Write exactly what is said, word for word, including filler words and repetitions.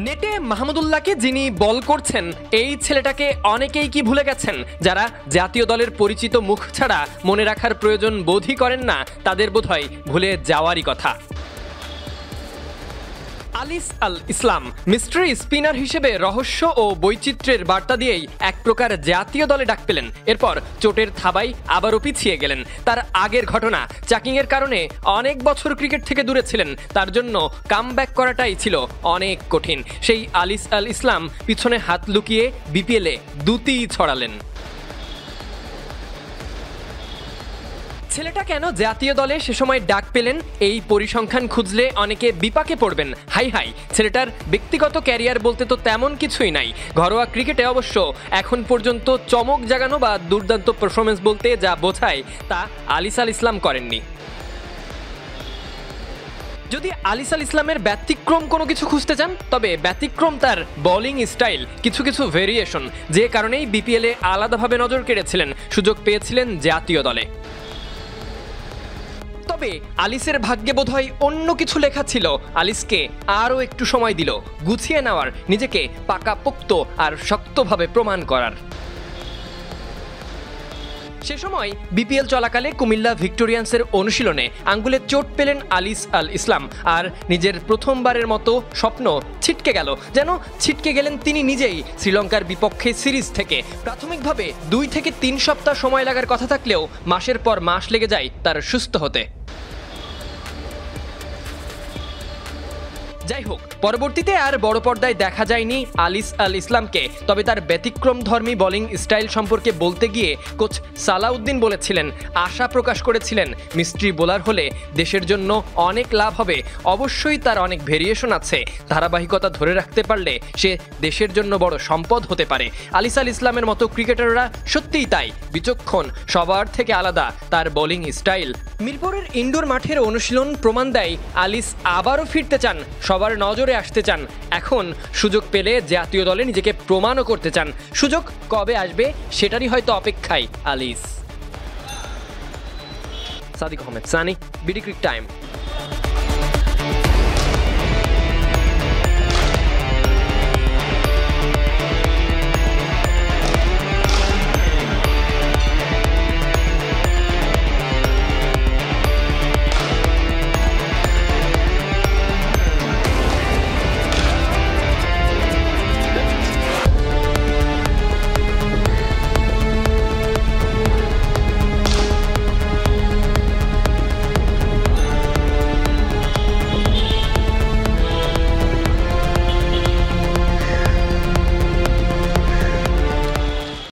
নেটে মাহমুদুল্লাহকে যিনি বল করছেন এই ছেলেটাকে অনেকেই কি ভুলে গেছেন? যারা জাতীয় দলের পরিচিত মুখ ছাড়া মনে রাখার প্রয়োজন বোধই করেন না, তাদের বোধহয় ভুলে যাওয়ারই কথা। আলিস আল ইসলাম মিস্ট্রি স্পিনার হিসেবে রহস্য ও বৈচিত্র্যের বার্তা দিয়েই এক প্রকার জাতীয় দলে ডাক পেলেন। এরপর চোটের থাবায় আবারও পিছিয়ে গেলেন। তার আগের ঘটনা, চাকিংয়ের কারণে অনেক বছর ক্রিকেট থেকে দূরে ছিলেন, তার জন্য কামব্যাক করাটাই ছিল অনেক কঠিন। সেই আলিস আল ইসলাম পিছনে হাত লুকিয়ে বিপিএলে দুটি ছড়ালেন। ছেলেটা কেন জাতীয় দলে সে সময় ডাক পেলেন, এই পরিসংখ্যান খুঁজলে অনেকে বিপাকে পড়বেন। হাই হাই, ছেলেটার ব্যক্তিগত ক্যারিয়ার বলতে তো তেমন কিছুই নাই। ঘরোয়া ক্রিকেটে অবশ্য এখন পর্যন্ত চমক জাগানো বা দুর্দান্ত পারফরমেন্স বলতে যা বোঝায় তা আলিস আল ইসলাম করেননি। যদি আলিস আল ইসলামের ব্যতিক্রম কোনো কিছু খুঁজতে চান, তবে ব্যতিক্রম তার বোলিং স্টাইল, কিছু কিছু ভেরিয়েশন, যে কারণেই বিপিএলে আলাদাভাবে নজর কেড়েছিলেন, সুযোগ পেয়েছিলেন জাতীয় দলে। তবে আলিসের ভাগ্যে বোধহয় অন্য কিছু লেখা ছিল। আলিসকে আরও একটু সময় দিল গুছিয়ে নেওয়ার, নিজেকে পাকাপোক্ত আর শক্তভাবে প্রমাণ করার। সে সময় বিপিএল চলাকালে কুমিল্লা ভিক্টোরিয়ান্সের অনুশীলনে আঙ্গুলে চোট পেলেন আলিস আল ইসলাম, আর নিজের প্রথমবারের মতো স্বপ্ন ছিটকে গেল। যেন ছিটকে গেলেন তিনি নিজেই শ্রীলঙ্কার বিপক্ষে সিরিজ থেকে। প্রাথমিকভাবে দুই থেকে তিন সপ্তাহ সময় লাগার কথা থাকলেও মাসের পর মাস লেগে যায় তার সুস্থ হতে। যাই হোক, পরবর্তীতে আর বড় পর্দায় দেখা যায়নি আলিস আল ইসলামকে। তবে তার ব্যতিক্রমধর্মী বোলিং স্টাইল সম্পর্কে বলতে গিয়ে কোচ সালাউদ্দিন বলেছিলেন, আশা প্রকাশ করেছিলেন মিস্ট্রি বোলার হলে দেশের জন্য অনেক লাভ হবে। অবশ্যই তার অনেক ভেরিয়েশন আছে, ধারাবাহিকতা ধরে রাখতে পারলে সে দেশের জন্য বড় সম্পদ হতে পারে। আলিস আল ইসলামের মতো ক্রিকেটাররা সত্যিই তাই, বিচক্ষণ, সবার থেকে আলাদা তার বোলিং স্টাইল। মিরপুরের ইনডোর মাঠের অনুশীলন প্রমাণ দেয় আলিস আবারও ফিরতে চান, সবার নজরে আসতে চান। এখন সুযোগ পেলে জাতীয় দলে নিজেকে প্রমাণও করতে চান। সুযোগ কবে আসবে সেটারই হয়তো অপেক্ষায় Alis. Sadiq Ahmed Sunny, BD cric time.